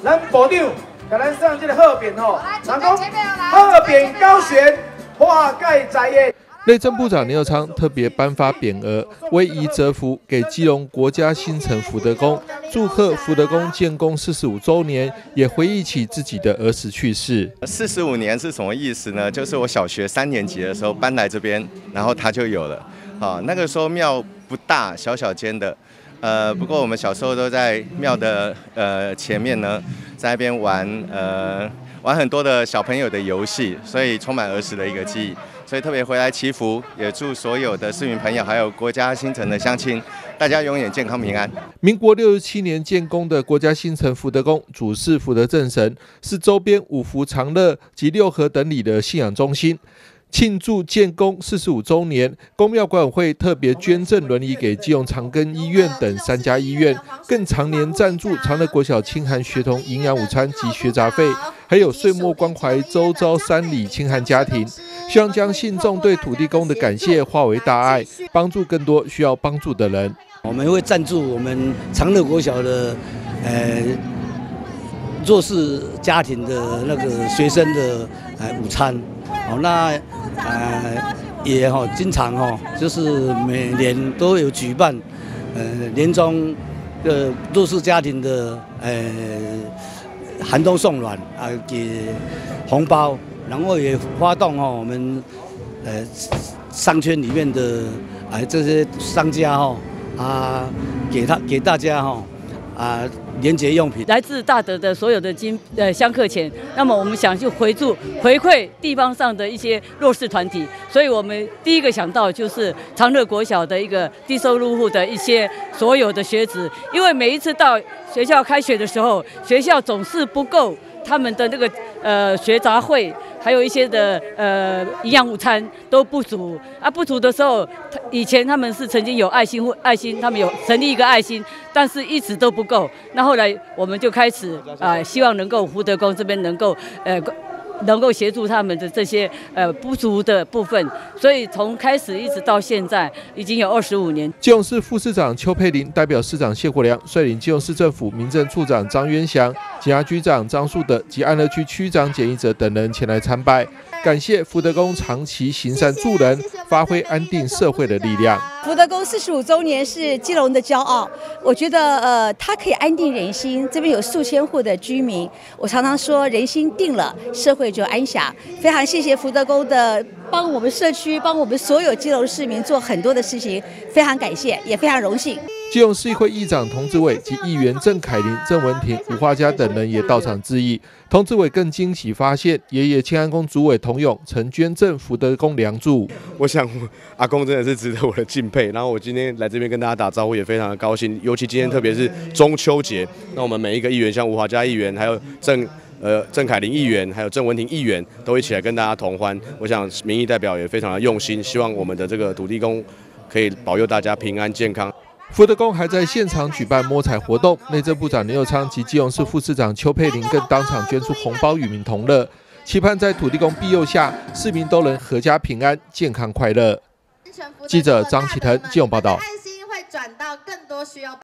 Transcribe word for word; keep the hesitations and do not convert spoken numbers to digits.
咱部长给咱上这个贺匾吼，人讲贺匾高悬，化解灾业。 内政部长林右昌特别颁发匾额，威仪折服给基隆国家新城福德宫，祝贺福德宫建宫四十五周年，也回忆起自己的儿时趣事。 四十五年是什么意思呢？就是我小学三年级的时候搬来这边，然后它就有了。好，那个时候庙不大，小小间的，呃，不过我们小时候都在庙的呃前面呢，在那边玩呃玩很多的小朋友的游戏，所以充满儿时的一个记忆。 所以特别回来祈福，也祝所有的市民朋友，还有国家新城的乡亲，大家永远健康平安。 民国六十七年建宫的国家新城福德宫，主祀福德正神，是周边五福长乐及六合等里的信仰中心。 庆祝建宫四十五周年，宫庙管委会特别捐赠轮椅给基隆长庚医院等三家医院，更常年赞助长乐国小清寒学童营养午餐及学杂费，还有岁末关怀周遭三里清寒家庭，希望将信众对土地公的感谢化为大爱，帮助更多需要帮助的人。 我们会赞助我们长乐国小的呃弱势家庭的那个学生的呃午餐，好那。 呃，也哈、哦，经常哈、哦，就是每年都有举办，呃，年终的弱势家庭的呃寒冬送暖啊，给红包，然后也发动哦，我们呃商圈里面的啊、呃、这些商家哈、哦、啊，给他给大家哈、哦。 啊，廉洁用品来自大德的所有的金呃香客钱，那么我们想去回助回馈地方上的一些弱势团体，所以我们第一个想到就是长乐国小的一个低收入户的一些所有的学子，因为每一次到学校开学的时候，学校总是不够他们的那个呃学杂会。 还有一些的呃营养午餐都不足啊，不足的时候，以前他们是曾经有爱心或爱心，他们有成立一个爱心，但是一直都不够。那后来我们就开始啊、呃，希望能够福德宫这边能够呃。 能够协助他们的这些呃不足的部分，所以从开始一直到现在已经有二十五年。 基隆市副市长邱佩玲代表市长谢国良率领基隆市政府民政处长张渊祥、警察局长张树德及安乐区区长简义哲等人前来参拜，感谢福德宫长期行善助人，发挥安定社会的力量。 福德宫四十五周年是基隆的骄傲，我觉得呃它可以安定人心。这边有数千户的居民，我常常说人心定了，社会 就安详，非常谢谢福德宫的帮我们社区、帮我们所有基隆市民做很多的事情，非常感谢，也非常荣幸。 基隆市议会议长童志伟及议员郑凯琳、郑文婷、吴花家等人也到场致意。童志伟更惊喜发现，爷爷清安宫主委童勇曾捐赠福德宫梁柱。 我想阿公真的是值得我的敬佩。然后我今天来这边跟大家打招呼，也非常的高兴。尤其今天特别是中秋节，那我们每一个议员，像吴花家议员，还有郑。 呃，郑凯琳议员还有郑文婷议员都一起来跟大家同欢。我想民意代表也非常的用心，希望我们的这个土地公可以保佑大家平安健康。 福德宫还在现场举办摸彩活动，内政部长林右昌及基隆市副市长邱佩玲更当场捐出红包与民同乐，期盼在土地公庇佑下，市民都能阖家平安、健康快乐。记者张启腾基隆报道。